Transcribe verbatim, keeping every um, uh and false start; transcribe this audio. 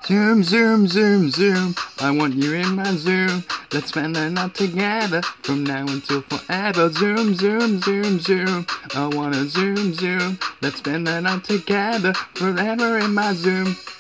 Zoom, zoom, zoom, zoom. I want you in my Zoom. Let's spend the night together from now until forever. Zoom, zoom, zoom, zoom. I wanna zoom, zoom. Let's spend the night together forever in my Zoom.